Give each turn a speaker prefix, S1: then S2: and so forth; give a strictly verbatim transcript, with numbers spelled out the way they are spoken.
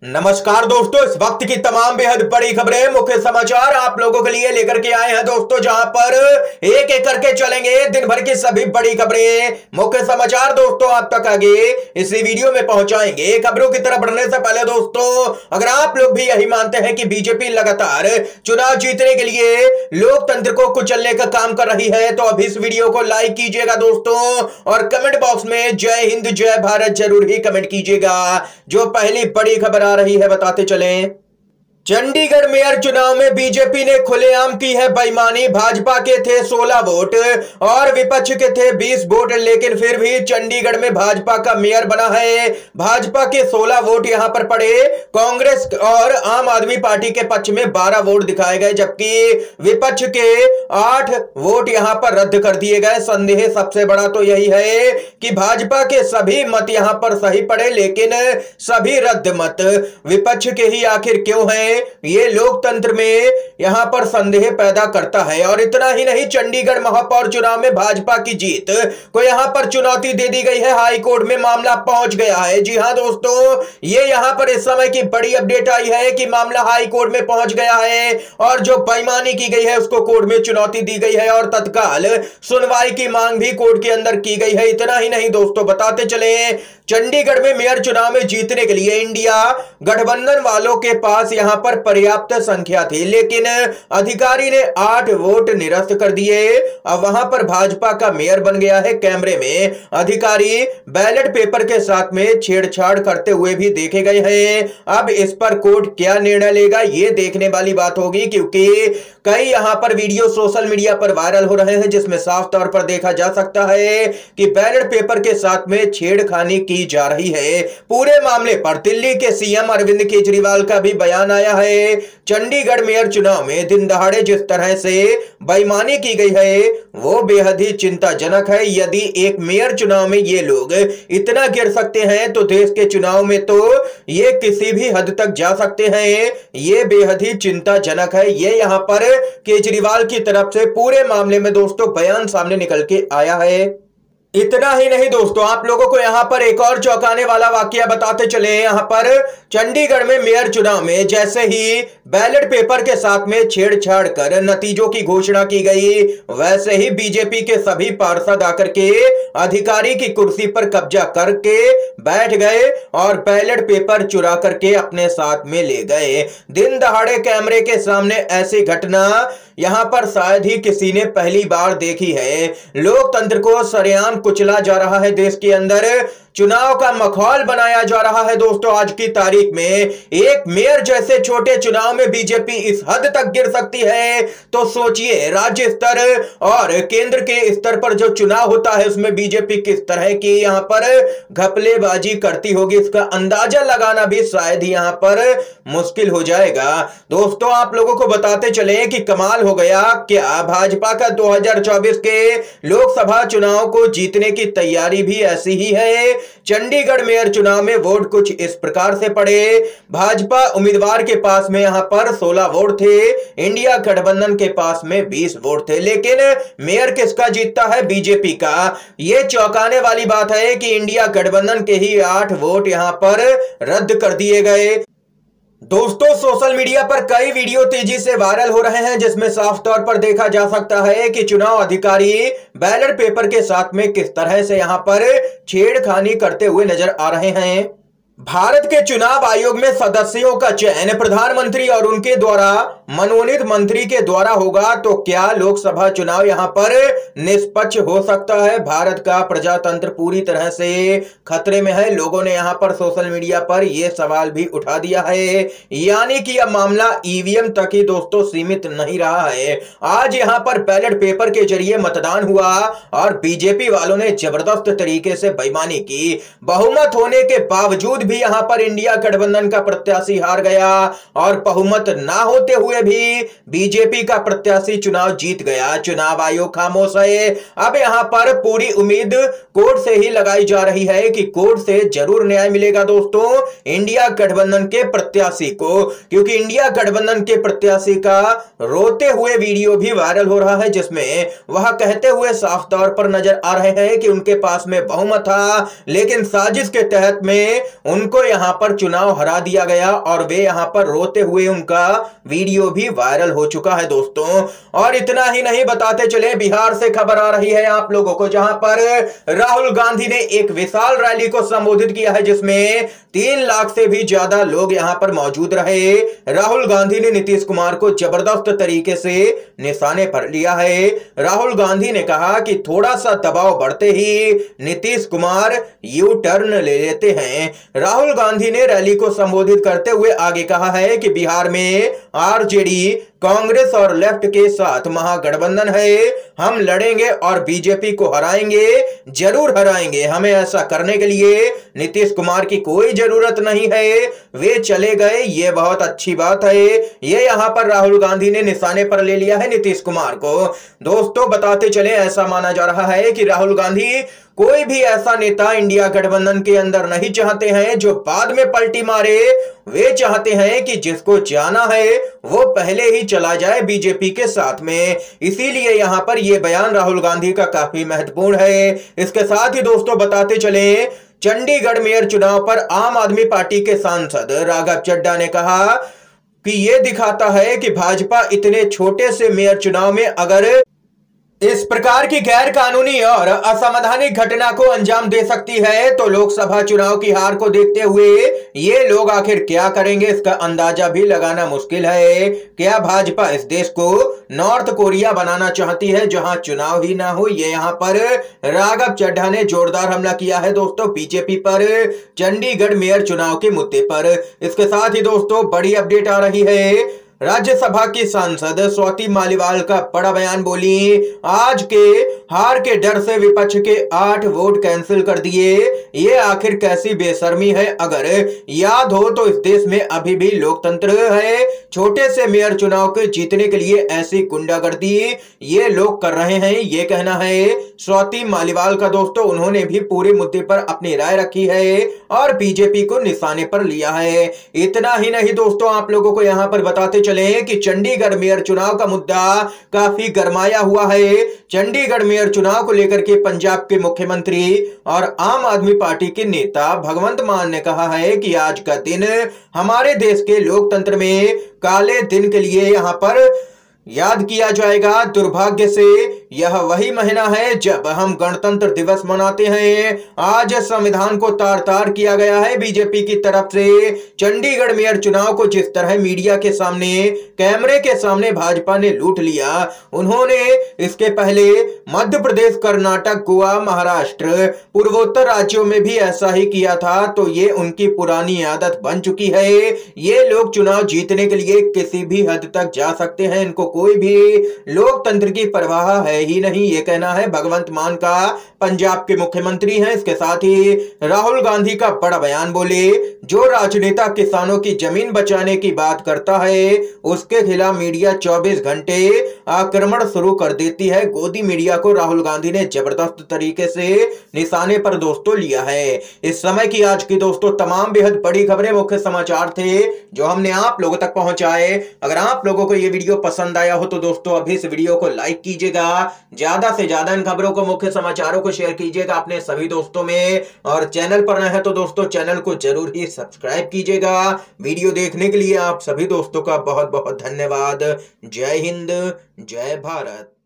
S1: नमस्कार दोस्तों, इस वक्त की तमाम बेहद बड़ी खबरें, मुख्य समाचार आप लोगों के लिए लेकर के आए हैं दोस्तों, जहां पर एक एक करके चलेंगे दिन भर की सभी बड़ी खबरें। मुख्य समाचार दोस्तों आप तक आगे इसी वीडियो में पहुंचाएंगे। खबरों की तरफ बढ़ने से पहले दोस्तों, अगर आप लोग भी यही मानते हैं कि बीजेपी लगातार चुनाव जीतने के लिए लोकतंत्र को कुचलने का काम कर रही है, तो अभी इस वीडियो को लाइक कीजिएगा दोस्तों, और कमेंट बॉक्स में जय हिंद जय भारत जरूर ही कमेंट कीजिएगा। जो पहली बड़ी खबर आ रही है बताते चलें। चंडीगढ़ मेयर चुनाव में बीजेपी ने खुलेआम की है बेईमानी। भाजपा के थे सोलह वोट और विपक्ष के थे बीस वोट, लेकिन फिर भी चंडीगढ़ में भाजपा का मेयर बना है। भाजपा के सोलह वोट यहां पर पड़े, कांग्रेस और आम आदमी पार्टी के पक्ष में बारह वोट दिखाए गए, जबकि विपक्ष के आठ वोट यहां पर रद्द कर दिए गए। संदेह सबसे बड़ा तो यही है कि भाजपा के सभी मत यहां पर सही पड़े, लेकिन सभी रद्द मत विपक्ष के ही आखिर क्यों हैं, ये लोकतंत्र में यहां पर संदेह पैदा करता है। और इतना ही नहीं, चंडीगढ़ महापौर चुनाव में भाजपा की जीत को यहां पर चुनौती दे दी गई है। हाई कोर्ट में मामला पहुंच गया है। जी हां दोस्तों, ये यहां पर इस समय की बड़ी अपडेट आई है कि मामला हाई कोर्ट में पहुंच गया है और जो बेईमानी की गई है उसको कोर्ट में चुनौती दी गई है और तत्काल सुनवाई की मांग भी कोर्ट के अंदर की गई है। इतना ही नहीं दोस्तों, बताते चले, चंडीगढ़ में मेयर चुनाव में जीतने के लिए इंडिया गठबंधन वालों के पास यहां पर पर्याप्त संख्या थी, लेकिन अधिकारी ने आठ वोट निरस्त कर दिए। अब वहां पर भाजपा का मेयर बन गया है। कैमरे में अधिकारी बैलेट पेपर के साथ में छेड़छाड़ करते हुए भी देखे गए हैं। अब इस पर कोर्ट क्या निर्णय लेगा, यह देखने वाली बात होगी, क्योंकि कई यहां पर वीडियो सोशल मीडिया पर वायरल हो रहे हैं जिसमें साफ तौर पर देखा जा सकता है कि बैलेट पेपर के साथ में छेड़खानी की जा रही है। पूरे मामले पर दिल्ली के सीएम अरविंद केजरीवाल का भी बयान आया है। चंडीगढ़ मेयर चुनाव में दिन दहाड़े जिस तरह से बेईमानी की गई है वो बेहद ही चिंताजनक है। यदि एक मेयर चुनाव में ये लोग इतना गिर सकते हैं तो देश के चुनाव में तो ये किसी भी हद तक जा सकते हैं। ये बेहद ही चिंताजनक है। ये यहां पर केजरीवाल की तरफ से पूरे मामले में दोस्तों बयान सामने निकल के आया है। इतना ही नहीं दोस्तों, आप लोगों को यहां पर एक और चौंकाने वाला वाकया बताते चले। यहां पर चंडीगढ़ में मेयर चुनाव में जैसे ही बैलेट पेपर के साथ में छेड़छाड़ कर नतीजों की घोषणा की गई, वैसे ही बीजेपी के सभी पार्षद आकर के अधिकारी की कुर्सी पर कब्जा करके बैठ गए और बैलेट पेपर चुरा करके अपने साथ में ले गए। दिन दहाड़े कैमरे के सामने ऐसी घटना यहां पर शायद ही किसी ने पहली बार देखी है। लोकतंत्र को सरेआम कुचला जा रहा है। देश के अंदर चुनाव का माहौल बनाया जा रहा है। दोस्तों, आज की तारीख में एक मेयर जैसे छोटे चुनाव में बीजेपी इस हद तक गिर सकती है, तो सोचिए राज्य स्तर और केंद्र के स्तर पर जो चुनाव होता है उसमें बीजेपी किस तरह की यहां पर घपलेबाजी करती होगी, इसका अंदाजा लगाना भी शायद ही यहां पर मुश्किल हो जाएगा। दोस्तों, आप लोगों को बताते चले कि कमाल हो गया क्या, भाजपा का दो हज़ार चौबीस के लोकसभा चुनाव को जीतने की तैयारी भी ऐसी ही है। चंडीगढ़ मेयर चुनाव में वोट कुछ इस प्रकार से पड़े। भाजपा उम्मीदवार के पास में यहां पर सोलह वोट थे, इंडिया गठबंधन के पास में बीस वोट थे, लेकिन मेयर किसका जीतता है, बीजेपी का। यह चौंकाने वाली बात है कि इंडिया गठबंधन के ही आठ वोट यहां पर रद्द कर दिए गए। दोस्तों, सोशल मीडिया पर कई वीडियो तेजी से वायरल हो रहे हैं जिसमें साफ तौर पर देखा जा सकता है कि चुनाव अधिकारी बैलेट पेपर के साथ में किस तरह से यहां पर छेड़खानी करते हुए नजर आ रहे हैं। भारत के चुनाव आयोग में सदस्यों का चयन प्रधानमंत्री और उनके द्वारा मनोनीत मंत्री के द्वारा होगा, तो क्या लोकसभा चुनाव यहां पर निष्पक्ष हो सकता है? भारत का प्रजातंत्र पूरी तरह से खतरे में है। लोगों ने यहां पर सोशल मीडिया पर यह सवाल भी उठा दिया है, यानी कि अब मामला ईवीएम तक ही दोस्तों सीमित नहीं रहा है। आज यहां पर बैलेट पेपर के जरिए मतदान हुआ और बीजेपी वालों ने जबरदस्त तरीके से बेईमानी की। बहुमत होने के बावजूद भी यहां पर इंडिया गठबंधन का प्रत्याशी हार गया और बहुमत ना होते हुए भी बीजेपी का प्रत्याशी चुनाव जीत गया। चुनाव आयोग खामोश है। अब यहां पर पूरी उम्मीद कोर्ट से ही लगाई जा रही है कि कोर्ट से जरूर न्याय मिलेगा दोस्तों इंडिया गठबंधन के प्रत्याशी को, क्योंकि इंडिया गठबंधन के प्रत्याशी का रोते हुए वीडियो भी वायरल हो रहा है जिसमें वह कहते हुए साफ तौर पर नजर आ रहे हैं कि उनके पास में बहुमत था, लेकिन साजिश के तहत में उनको यहां पर चुनाव हरा दिया गया और वे यहां पर रोते हुए उनका वीडियो भी वायरल हो चुका है दोस्तों। और इतना ही नहीं, बताते चले बिहार से खबर आ रही है आप लोगों को, जहां पर राहुल गांधी ने एक विशाल रैली को संबोधित किया है जिसमें तीन लाख से भी ज्यादा लोग यहां पर मौजूद रहे। राहुल गांधी ने नीतीश कुमार को जबरदस्त तरीके से निशाने पर लिया है। राहुल गांधी ने कहा कि थोड़ा सा दबाव बढ़ते ही नीतीश कुमार यू टर्न ले लेते हैं। राहुल गांधी ने रैली को संबोधित करते हुए आगे कहा है कि बिहार में आरजेडी, कांग्रेस और लेफ्ट के साथ महागठबंधन है। हम लड़ेंगे और बीजेपी को हराएंगे, जरूर हराएंगे। हमें ऐसा करने के लिए नीतीश कुमार की कोई जरूरत नहीं है, वे चले गए, ये बहुत अच्छी बात है। ये यहां पर राहुल गांधी ने निशाने पर ले लिया है नीतीश कुमार को। दोस्तों बताते चले, ऐसा माना जा रहा है कि राहुल गांधी कोई भी ऐसा नेता इंडिया गठबंधन के अंदर नहीं चाहते हैं जो बाद में पलटी मारे। वे चाहते हैं कि जिसको जाना है वो पहले ही चला जाए बीजेपी के साथ में। इसीलिए यहां पर यह बयान राहुल गांधी का काफी महत्वपूर्ण है। इसके साथ ही दोस्तों बताते चले, चंडीगढ़ मेयर चुनाव पर आम आदमी पार्टी के सांसद राघव चड्ढा ने कहा कि यह दिखाता है कि भाजपा इतने छोटे से मेयर चुनाव में अगर इस प्रकार की गैर कानूनी और असंवैधानिक घटना को अंजाम दे सकती है तो लोकसभा चुनाव की हार को देखते हुए ये लोग आखिर क्या करेंगे, इसका अंदाजा भी लगाना मुश्किल है। क्या भाजपा इस देश को नॉर्थ कोरिया बनाना चाहती है जहां चुनाव ही ना हो? ये यहां पर राघव चड्ढा ने जोरदार हमला किया है दोस्तों बीजेपी पर चंडीगढ़ मेयर चुनाव के मुद्दे पर। इसके साथ ही दोस्तों बड़ी अपडेट आ रही है, राज्यसभा की सांसद स्वाति मालीवाल का बड़ा बयान बोली, आज के हार के डर से विपक्ष के आठ वोट कैंसिल कर दिए। ये आखिर कैसी बेशर्मी है? अगर याद हो तो इस देश में अभी भी लोकतंत्र है। छोटे से मेयर चुनाव के जीतने के लिए ऐसी गुंडागर्दी ये लोग कर रहे हैं, ये कहना है स्वाति मालीवाल का दोस्तों। उन्होंने भी पूरे मुद्दे पर अपनी राय रखी है और बीजेपी को निशाने पर लिया है। इतना ही नहीं दोस्तों, आप लोगों को यहां पर बताते चले कि चंडीगढ़ मेयर चुनाव का मुद्दा काफी गरमाया हुआ है। चंडीगढ़ मेयर चुनाव को लेकर के पंजाब के मुख्यमंत्री और आम आदमी पार्टी के नेता भगवंत मान ने कहा है कि आज का दिन हमारे देश के लोकतंत्र में काले दिन के लिए यहां पर याद किया जाएगा। दुर्भाग्य से यह वही महीना है जब हम गणतंत्र दिवस मनाते हैं। आज संविधान को तार तार किया गया है। बीजेपी की तरफ से चंडीगढ़ मेयर चुनाव को जिस तरह मीडिया के सामने, कैमरे के सामने भाजपा ने लूट लिया, उन्होंने इसके पहले मध्य प्रदेश, कर्नाटक, गोवा, महाराष्ट्र, पूर्वोत्तर राज्यों में भी ऐसा ही किया था। तो ये उनकी पुरानी आदत बन चुकी है। ये लोग चुनाव जीतने के लिए किसी भी हद तक जा सकते हैं, इनको कोई भी लोकतंत्र की परवाह है ही नहीं, ये कहना है भगवंत मान का, पंजाब के मुख्यमंत्री हैं। इसके साथ ही राहुल गांधी का बड़ा बयान बोले, जो राजनेता किसानों की जमीन बचाने की बात करता है उसके खिलाफ मीडिया चौबीस घंटे आक्रमण शुरू कर देती है। गोदी मीडिया को राहुल गांधी ने जबरदस्त तरीके से निशाने पर दोस्तों लिया है। इस समय की आज की दोस्तों तमाम बेहद बड़ी खबरें, मुख्य समाचार थे जो हमने आप लोगों तक पहुंचाए। अगर आप लोगों को यह वीडियो पसंद आया हो तो दोस्तों अभी इस वीडियो को लाइक कीजिएगा, ज्यादा से ज्यादा इन खबरों को, मुख्य समाचारों को शेयर कीजिएगा अपने सभी दोस्तों में, और चैनल पर नए हैं तो दोस्तों चैनल को जरूर ही सब्सक्राइब कीजिएगा। वीडियो देखने के लिए आप सभी दोस्तों का बहुत बहुत धन्यवाद। जय हिंद, जय भारत।